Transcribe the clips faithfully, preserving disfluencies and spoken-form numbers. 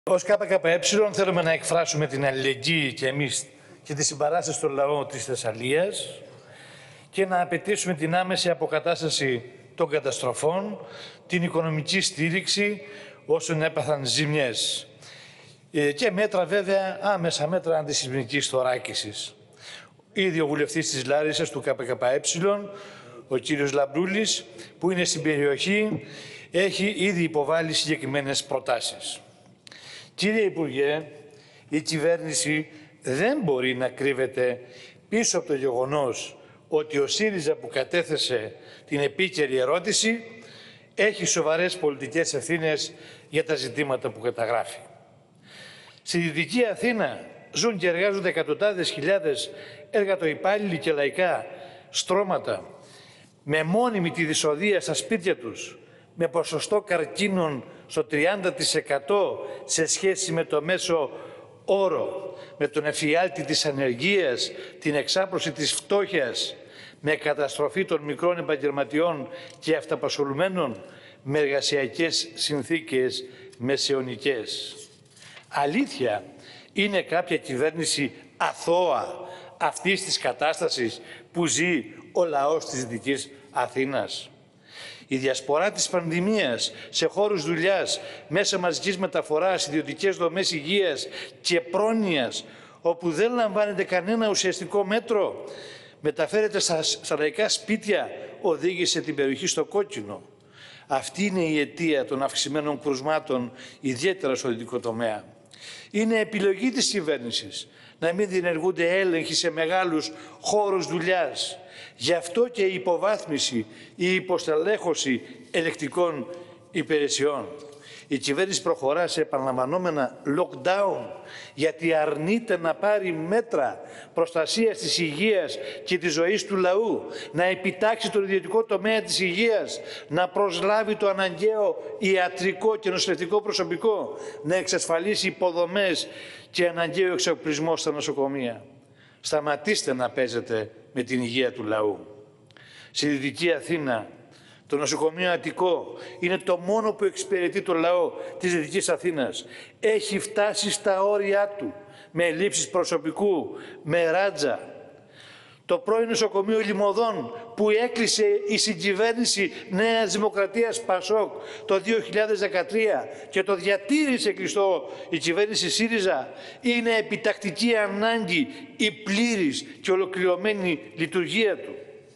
Ως ΚΚΕ θέλουμε να εκφράσουμε την αλληλεγγύη και εμείς και τη συμπαράσταση στον λαό της Θεσσαλίας και να απαιτήσουμε την άμεση αποκατάσταση των καταστροφών, την οικονομική στήριξη όσων έπαθαν ζημιές και μέτρα βέβαια, άμεσα μέτρα αντισυσμικής θωράκισης. Ήδη ο βουλευτής της Λάρισσας του ΚΚΕ, ο κύριος Λαμπρούλης, που είναι στην περιοχή, έχει ήδη υποβάλει συγκεκριμένες προτάσεις. Κύριε Υπουργέ, η κυβέρνηση δεν μπορεί να κρύβεται πίσω από το γεγονός ότι ο ΣΥΡΙΖΑ που κατέθεσε την επίκαιρη ερώτηση έχει σοβαρές πολιτικές ευθύνες για τα ζητήματα που καταγράφει. Στη Δυτική Αθήνα ζουν και εργάζονται εκατοντάδες χιλιάδες εργατοϊπάλληλοι και λαϊκά στρώματα με μόνιμη τη δυσοδεία στα σπίτια τους, με ποσοστό καρκίνων στο τριάντα τοις εκατό σε σχέση με το μέσο όρο, με τον εφιάλτη της ανεργίας, την εξάπλωση της φτώχειας, με καταστροφή των μικρών επαγγελματιών και αυταπασχολουμένων, με εργασιακές συνθήκες μεσαιωνικές. Αλήθεια, είναι κάποια κυβέρνηση αθώα αυτής της κατάστασης που ζει ο λαός της Δυτικής Αθήνας? Η διασπορά της πανδημίας σε χώρους δουλειάς, μέσα μαζικής μεταφοράς, ιδιωτικές δομές υγείας και πρόνοιας, όπου δεν λαμβάνεται κανένα ουσιαστικό μέτρο, μεταφέρεται στα, στα λαϊκά σπίτια, οδήγησε την περιοχή στο κόκκινο. Αυτή είναι η αιτία των αυξημένων κρουσμάτων, ιδιαίτερα στο δυτικό τομέα. Είναι επιλογή της κυβέρνησης να μην διενεργούνται έλεγχοι σε μεγάλους χώρους δουλειάς. Γι' αυτό και η υποβάθμιση, η υποστελέχωση ελεκτικών υπηρεσιών. Η κυβέρνηση προχωρά σε επαναλαμβανόμενα lockdown γιατί αρνείται να πάρει μέτρα προστασίας της υγείας και της ζωής του λαού, να επιτάξει τον ιδιωτικό τομέα της υγείας, να προσλάβει το αναγκαίο ιατρικό και νοσηλευτικό προσωπικό, να εξασφαλίσει υποδομές και αναγκαίο εξοπλισμό στα νοσοκομεία. Σταματήστε να παίζετε με την υγεία του λαού. Στη Δυτική Αθήνα, το νοσοκομείο Αττικό είναι το μόνο που εξυπηρετεί το λαό της Δυτικής Αθήνας. Έχει φτάσει στα όρια του, με ελλείψεις προσωπικού, με ράτζα. Το πρώην νοσοκομείο Λιμωδών που έκλεισε η συγκυβέρνηση Νέας Δημοκρατίας Πασόκ το δύο χιλιάδες δεκατρία και το διατήρησε κλειστό η κυβέρνηση ΣΥΡΙΖΑ, είναι επιτακτική ανάγκη η πλήρης και ολοκληρωμένη λειτουργία του.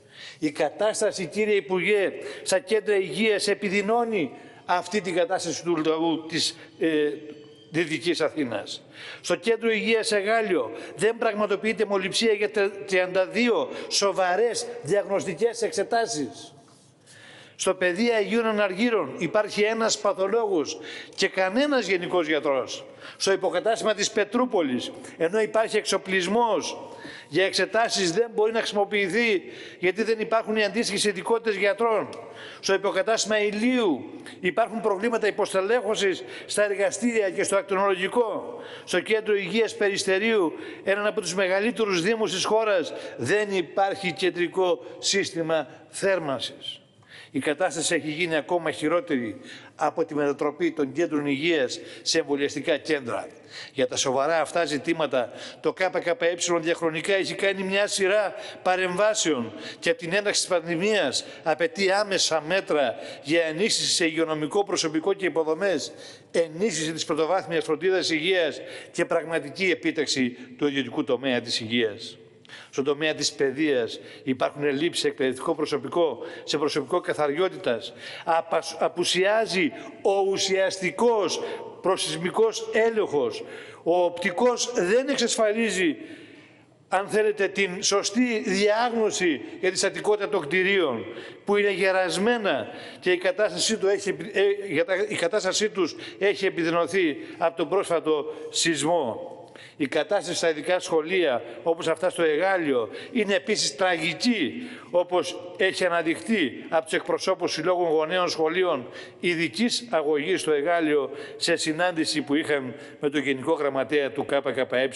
Η κατάσταση, κύριε Υπουργέ, στα κέντρα υγείας επιδεινώνει αυτή την κατάσταση του λαού της ε, Δυτικής Αθήνας. Στο κέντρο υγείας Εγάλιο δεν πραγματοποιείται μολυψία για τριάντα δύο σοβαρές διαγνωστικές εξετάσεις. Στο Παιδεία Αγίων Αναργύρων υπάρχει ένας παθολόγος και κανένας γενικός γιατρός. Στο υποκατάστημα της Πετρούπολης, ενώ υπάρχει εξοπλισμός για εξετάσεις, δεν μπορεί να χρησιμοποιηθεί γιατί δεν υπάρχουν οι αντίστοιχες ειδικότητες γιατρών. Στο υποκατάστημα Ηλίου υπάρχουν προβλήματα υποστελέχωσης στα εργαστήρια και στο ακτινολογικό. Στο κέντρο υγείας Περιστερίου, έναν από τους μεγαλύτερους δήμους της χώρας, δεν υπάρχει κεντρικό σύστημα θέρμανσης. Η κατάσταση έχει γίνει ακόμα χειρότερη από τη μετατροπή των κέντρων υγείας σε εμβολιαστικά κέντρα. Για τα σοβαρά αυτά ζητήματα, το ΚΚΕ διαχρονικά έχει κάνει μια σειρά παρεμβάσεων και από την έναρξη της πανδημίας απαιτεί άμεσα μέτρα για ενίσχυση σε υγειονομικό προσωπικό και υποδομές, ενίσχυση της πρωτοβάθμιας φροντίδας υγείας και πραγματική επίτευξη του ιδιωτικού τομέα της υγείας. Στον τομέα της παιδείας υπάρχουν ελλείψεις σε εκπαιδευτικό προσωπικό, σε προσωπικό καθαριότητας. Απουσιάζει ο ουσιαστικός προσεισμικός έλεγχος. Ο οπτικός δεν εξασφαλίζει, αν θέλετε, την σωστή διάγνωση για τη στατικότητα των κτηρίων, που είναι γερασμένα και η κατάστασή, του έχει, η κατάστασή τους έχει επιδεινωθεί από τον πρόσφατο σεισμό. Η κατάσταση στα ειδικά σχολεία, όπως αυτά στο Εγάλιο, είναι επίσης τραγική, όπως έχει αναδειχθεί από τους εκπροσώπους συλλόγων γονέων σχολείων ειδικής αγωγής στο Εγάλιο σε συνάντηση που είχαν με τον Γενικό Γραμματέα του ΚΚΕ,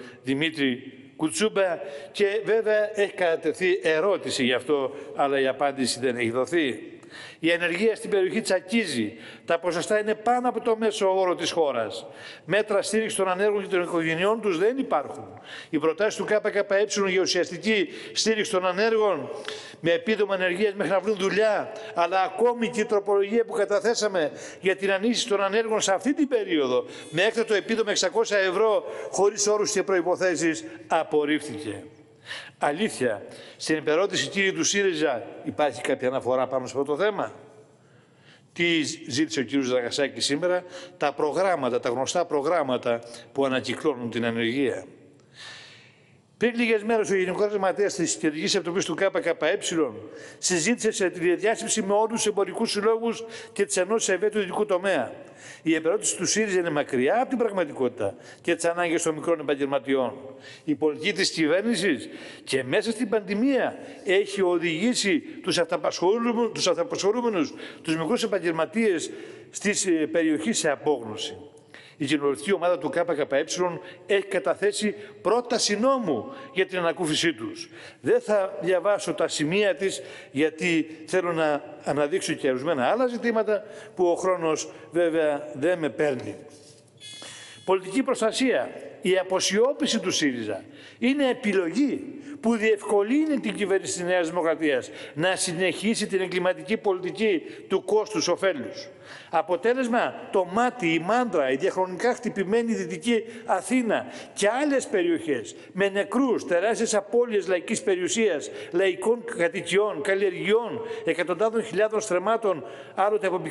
Δημήτρη Κουτσούμπα, και βέβαια έχει κατατεθεί ερώτηση γι' αυτό, αλλά η απάντηση δεν έχει δοθεί. Η ανεργία στην περιοχή τσακίζει. Τα ποσοστά είναι πάνω από το μέσο όρο της χώρας. Μέτρα στήριξη των ανέργων και των οικογενειών τους δεν υπάρχουν. Οι προτάσεις του ΚΚΕ για ουσιαστική στήριξη των ανέργων με επίδομα ανεργίας μέχρι να βρουν δουλειά, αλλά ακόμη και η τροπολογία που καταθέσαμε για την ανίσχυση των ανέργων σε αυτή την περίοδο με έκτακτο επίδομα εξακόσια ευρώ χωρίς όρους και προϋποθέσεις απορρίφθηκε. Αλήθεια, στην επερώτηση, κύριε του ΣΥΡΙΖΑ, υπάρχει κάποια αναφορά πάνω σε αυτό το θέμα? Τι ζήτησε ο κύριος Δραγασάκης σήμερα? Τα προγράμματα, τα γνωστά προγράμματα που ανακυκλώνουν την ανεργία. Πριν λίγες μέρες, ο Γενικός Γραμματέας της Κεντρικής Επιτροπής του ΚΚΕ συζήτησε σε τηλεδιάσκεψη με όλους τους εμπορικούς συλλόγους και τις ενώσεις ευαίσθητου ιδιωτικού τομέα. Η επερώτηση του ΣΥΡΙΖΑ είναι μακριά από την πραγματικότητα και τις ανάγκες των μικρών επαγγελματιών. Η πολιτική της κυβέρνησης και μέσα στην πανδημία έχει οδηγήσει τους αυταπασχολούμενους, τους, αυταπασχολούμενους, τους μικρούς επαγγελματίες στις περιοχές σε απόγνωση. Η κοινοβουλευτική ομάδα του ΚΚΕ έχει καταθέσει πρόταση νόμου για την ανακούφισή τους. Δεν θα διαβάσω τα σημεία της, γιατί θέλω να αναδείξω και ορισμένα άλλα ζητήματα που ο χρόνος βέβαια δεν με παίρνει. Πολιτική προστασία. Η αποσιώπηση του ΣΥΡΙΖΑ είναι επιλογή που διευκολύνει την κυβέρνηση της Νέας Δημοκρατίας να συνεχίσει την εγκληματική πολιτική του κόστους ωφέλους. Αποτέλεσμα, το μάτι, η Μάντρα, η διαχρονικά χτυπημένη Δυτική Αθήνα και άλλες περιοχές με νεκρούς, τεράστιες απώλειες λαϊκής περιουσίας, λαϊκών κατοικιών, καλλιεργειών, εκατοντάδων χιλιάδων στρεμμάτων, άλλοτε από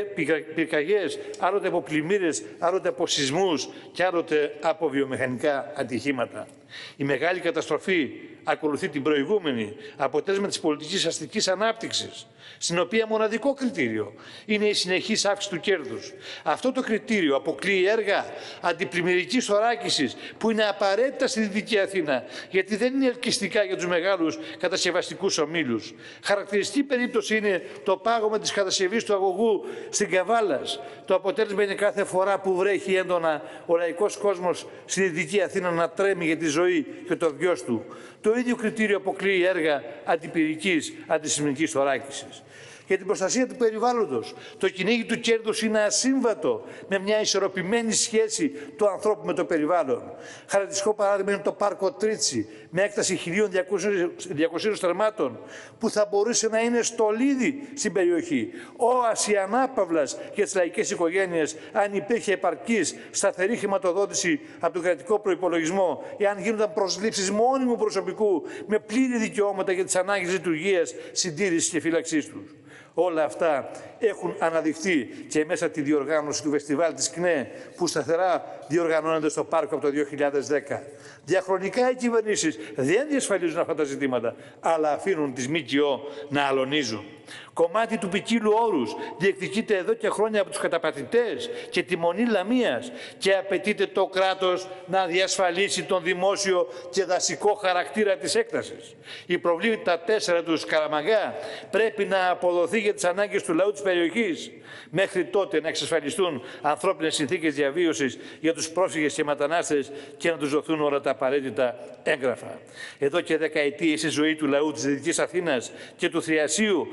πυρκαγιές, άλλοτε από πλημμύρες, άλλοτε από σεισμούς και άλλοτε από βιομηχανικά ατυχήματα. Η μεγάλη καταστροφή ακολουθεί την προηγούμενη, αποτέλεσμα της πολιτικής αστικής ανάπτυξης, στην οποία μοναδικό κριτήριο είναι η συνεχής αύξηση του κέρδους. Αυτό το κριτήριο αποκλείει έργα αντιπλημμυρικής θωράκισης που είναι απαραίτητα στη Δυτική Αθήνα, γιατί δεν είναι ελκυστικά για τους μεγάλους κατασκευαστικούς ομίλους. Χαρακτηριστική περίπτωση είναι το πάγωμα της κατασκευής του αγωγού στην Καβάλας. Το αποτέλεσμα είναι κάθε φορά που βρέχει έντονα ο λαϊκός κόσμος στη Δυτική Αθήνα να τρέμει για τη ζωή και το βιός του. Το ίδιο κριτήριο αποκλείει έργα αντιπυρικής, αντισημνικής θωράκισης. Για την προστασία του περιβάλλοντος, το κυνήγι του κέρδους είναι ασύμβατο με μια ισορροπημένη σχέση του ανθρώπου με το περιβάλλον. Χαρακτηριστικό παράδειγμα είναι το πάρκο Τρίτσι, με έκταση χίλια διακοσίων στρεμμάτων, που θα μπορούσε να είναι στολίδι στην περιοχή, όαση ανάπαυλας για τις λαϊκές οικογένειες, αν υπήρχε επαρκής σταθερή χρηματοδότηση από τον κρατικό προϋπολογισμό, εάν γίνονταν προσλήψεις μόνιμου προσωπικού με πλήρη δικαιώματα για τις ανάγκες λειτουργίας, συντήρησης και φύλαξής τους. Όλα αυτά έχουν αναδειχθεί και μέσα από τη διοργάνωση του φεστιβάλ της ΚΝΕ, που σταθερά διοργανώνεται στο πάρκο από το δύο χιλιάδες δέκα. Διαχρονικά οι κυβερνήσεις δεν διασφαλίζουν αυτά τα ζητήματα, αλλά αφήνουν τις ΜΚΟ να αλωνίζουν. Κομμάτι του ποικίλου όρους διεκδικείται εδώ και χρόνια από τους καταπατητές και τη Μονή Λαμίας και απαιτείται το κράτος να διασφαλίσει τον δημόσιο και δασικό χαρακτήρα της έκτασης. Η προβλήτα τέσσερα του Σκαραμαγκά πρέπει να αποδοθεί για τις ανάγκες του λαού της περιοχής. Μέχρι τότε να εξασφαλιστούν ανθρώπινες συνθήκες διαβίωσης για τους πρόσφυγες και μετανάστες και να τους δοθούν όλα τα απαραίτητα έγγραφα. Εδώ και δεκαετίες η ζωή του λαού της Δυτικής Αθήνας και του Θριασίου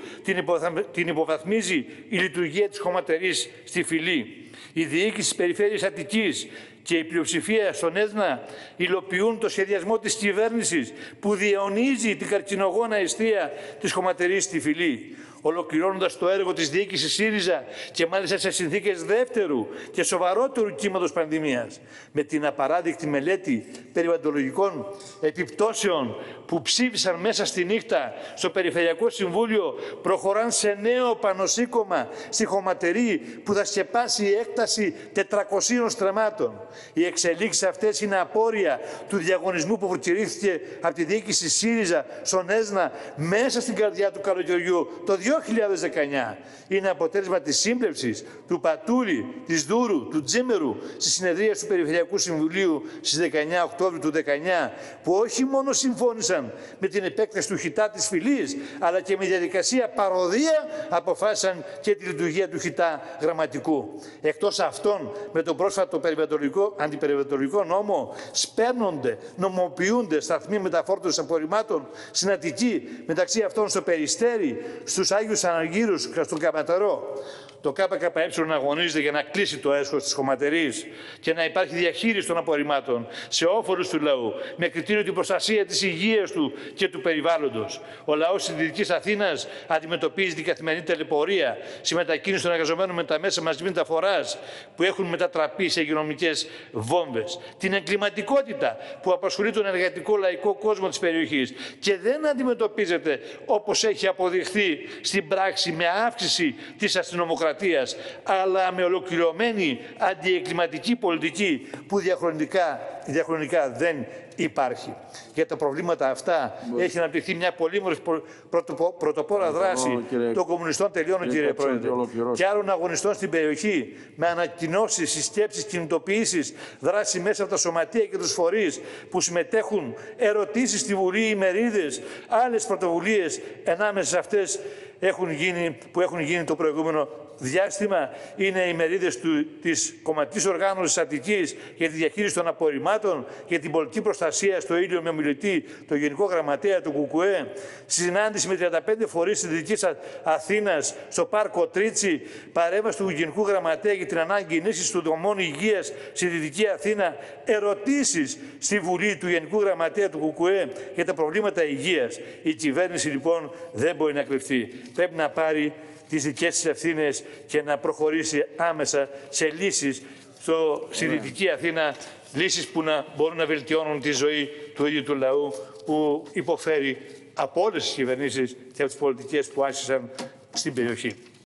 την υποβαθμίζει η λειτουργία της χωματερής στη Φυλή. Η διοίκηση της περιφέρειας Αττικής και η πλειοψηφία στον Έδνα υλοποιούν το σχεδιασμό της κυβέρνησης που διαιωνίζει την καρκινογόνα αιστεία της χωματερής στη Φυλή. Ολοκληρώνοντας το έργο της διοίκησης ΣΥΡΙΖΑ και μάλιστα σε συνθήκες δεύτερου και σοβαρότερου κύματος πανδημίας, με την απαράδεκτη μελέτη περιβαλλοντολογικών επιπτώσεων που ψήφισαν μέσα στη νύχτα στο Περιφερειακό Συμβούλιο, προχωράν σε νέο πανοσύκωμα στη χωματερή που θα σκεπάσει η έκταση τετρακοσίων στρεμμάτων. Οι εξελίξεις αυτές είναι απόρρια του διαγωνισμού που προκηρύχθηκε από τη διοίκηση ΣΥΡΙΖΑ στον Έσνα μέσα στην καρδιά του καλοκαιριού το δύο χιλιάδες δεκαεννιά. Είναι αποτέλεσμα της σύμπλευσης του Πατούλη, της Δούρου, του Τζίμερου στη συνεδρία του Περιφερειακού Συμβουλίου στις δεκαεννιά Οκτώβρη του δεκαεννιά, που όχι μόνο συμφώνησαν με την επέκταση του Χιτά της Φυλής, αλλά και με διαδικασία παροδία αποφάσισαν και τη λειτουργία του Χιτά γραμματικού. Εκτός αυτών, με τον πρόσφατο περιβαλλοντολογικό, αντιπεριβαλλοντολογικό νόμο, σπέρνονται, νομοποιούνται σταθμοί μεταφόρτωσης απορριμμάτων στην Αττική, μεταξύ αυτών στο Περιστέρι, στους Άγιους Αναργύρους στον Καματερό. Το ΚΚΕ αγωνίζεται για να κλείσει το έσχος της χωματερής και να υπάρχει διαχείριση των απορριμμάτων σε όφελος του λαού, με κριτήριο την προστασία της υγείας του και του περιβάλλοντος. Ο λαός της Δυτικής Αθήνας αντιμετωπίζει την καθημερινή ταλαιπωρία στη μετακίνηση των εργαζομένων με τα μέσα μαζικής μεταφοράς που έχουν μετατραπεί σε υγειονομικές βόμβες. Την εγκληματικότητα που απασχολεί τον εργατικό λαϊκό κόσμο της περιοχής και δεν αντιμετωπίζεται όπως έχει αποδειχθεί στην πράξη με αύξηση της αστυνομοκρατίας, αλλά με ολοκληρωμένη αντιεγκληματική πολιτική που διαχρονικά, διαχρονικά δεν υπάρχει. Για τα προβλήματα αυτά Μπορεί. έχει αναπτυχθεί μια πολύμορφη πρωτοπο, πρωτοπόρα δράση κύριε, των κομμουνιστών, τελειώνω κύριε, κύριε Πρόεδρε, και άλλων αγωνιστών στην περιοχή, με ανακοινώσεις, συσκέψεις, κινητοποιήσεις, δράση μέσα από τα σωματεία και τους φορείς που συμμετέχουν, ερωτήσεις στη Βουλή, ημερίδες, άλλες πρωτοβουλίες ενάμεσα σε αυτές έχουν γίνει, που έχουν γίνει το προηγούμενο διάστημα. Είναι οι μερίδες του, της κομματικής οργάνωσης Αττικής για τη διαχείριση των απορριμμάτων, για την πολιτική προστασία στο Ήλιο με ομιλητή το Γενικό Γραμματέα του ΚΚΕ, συνάντηση με τριάντα πέντε φορείς της Δυτικής Αθήνας στο Πάρκο Τρίτσι, παρέμβαση του Γενικού Γραμματέα για την ανάγκη ενίσχυσης του δομών υγείας στη Δυτική Αθήνα, ερωτήσεις στη Βουλή του Γενικού Γραμματέα του ΚΚΕ για τα προβλήματα υγείας. Η κυβέρνηση λοιπόν δεν μπορεί να κρυφτεί. Πρέπει να πάρει τις δικές της ευθύνες και να προχωρήσει άμεσα σε λύσεις στο, στη Δυτική Αθήνα, λύσεις που να μπορούν να βελτιώνουν τη ζωή του ίδιου του λαού που υποφέρει από όλες τις κυβερνήσεις και από τις πολιτικές που άρχισαν στην περιοχή.